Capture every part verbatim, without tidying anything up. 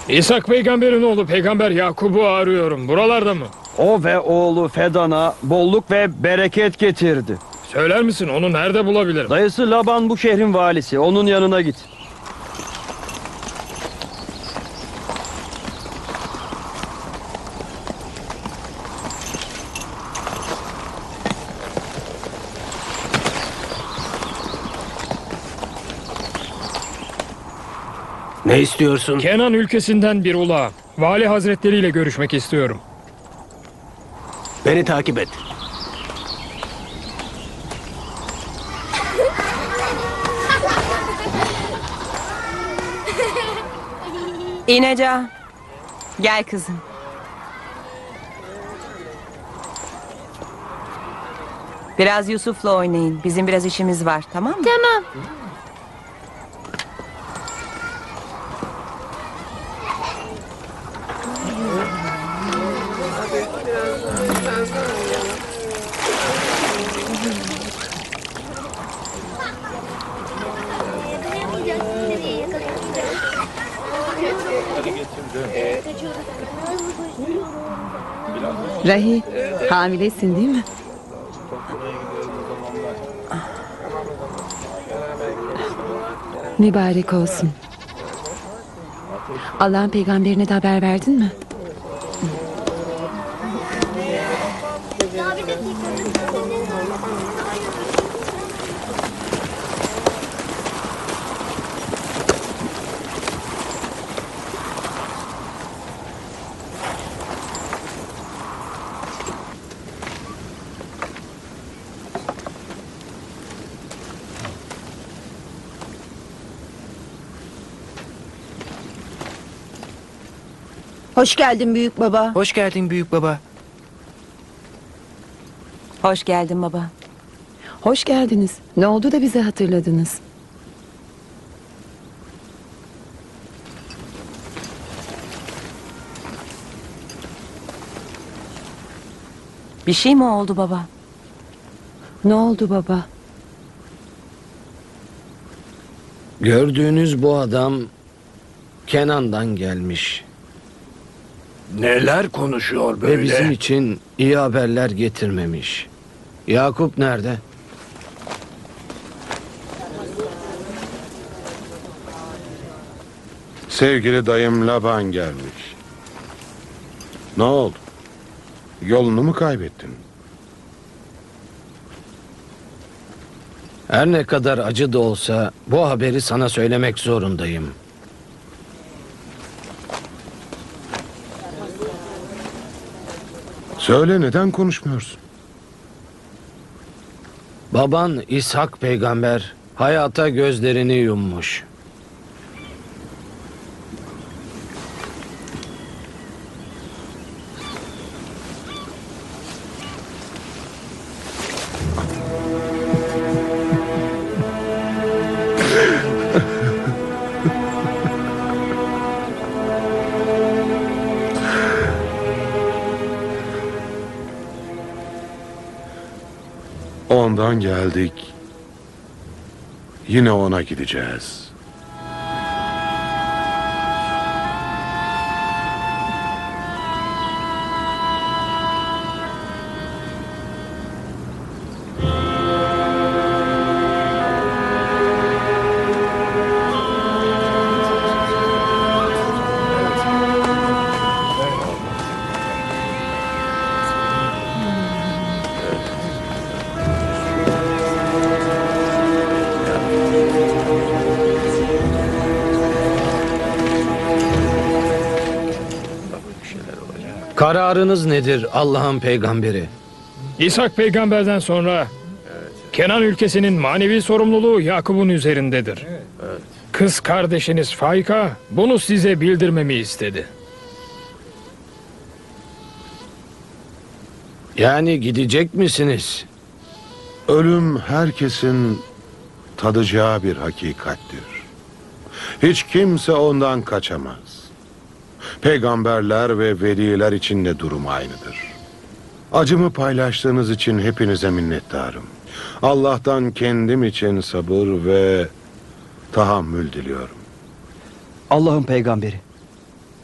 İshak peygamberin oğlu peygamber Yakub'u arıyorum. Buralarda mı? O ve oğlu Fedan'a bolluk ve bereket getirdi. Söyler misin onu nerede bulabilirim? Dayısı Laban bu şehrin valisi. Onun yanına git. Ne istiyorsun? Kenan ülkesinden bir ula. Vali hazretleriyle görüşmek istiyorum. Beni takip et. İneca, gel kızım. Biraz Yusuf'la oynayın. Bizim biraz işimiz var, tamam mı? Tamam. Rahi, hamilesin değil mi? Mübarek olsun. Allah'ın peygamberine de haber verdin mi? Hoş geldin büyük baba. Hoş geldin büyük baba. Hoş geldin baba. Hoş geldiniz. Ne oldu da bizi hatırladınız? Bir şey mi oldu baba? Ne oldu baba? Gördüğünüz bu adam Kenan'dan gelmiş. Neler konuşuyor böyle? Ve bizim için iyi haberler getirmemiş. Yakup nerede? Sevgili dayım Laban gelmiş. Ne oldu? Yolunu mu kaybettin? Her ne kadar acı da olsa bu haberi sana söylemek zorundayım. Söyle, neden konuşmuyorsun? Baban İshak peygamber hayata gözlerini yummuş. Ondan geldik. Yine ona gideceğiz. Kararınız nedir Allah'ın peygamberi? İshak peygamberden sonra Kenan ülkesinin manevi sorumluluğu Yakup'un üzerindedir. Kız kardeşiniz Faika bunu size bildirmemi istedi. Yani gidecek misiniz? Ölüm herkesin tadacağı bir hakikattir. Hiç kimse ondan kaçamaz. Peygamberler ve veliler için de durum aynıdır. Acımı paylaştığınız için hepinize minnettarım. Allah'tan kendim için sabır ve tahammül diliyorum. Allah'ın peygamberi.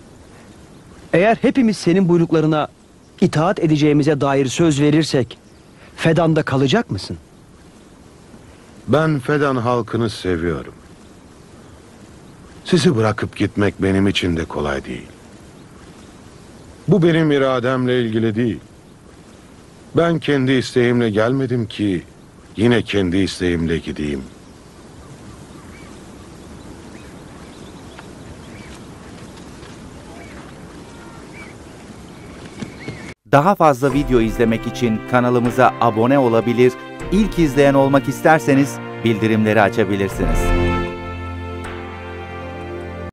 Eğer hepimiz senin buyruklarına itaat edeceğimize dair söz verirsek, Fedan'da kalacak mısın? Ben Fedan halkını seviyorum. Sizi bırakıp gitmek benim için de kolay değil. Bu benim irademle ilgili değil. Ben kendi isteğimle gelmedim ki yine kendi isteğimle gideyim. Daha fazla video izlemek için kanalımıza abone olabilir, ilk izleyen olmak isterseniz bildirimleri açabilirsiniz.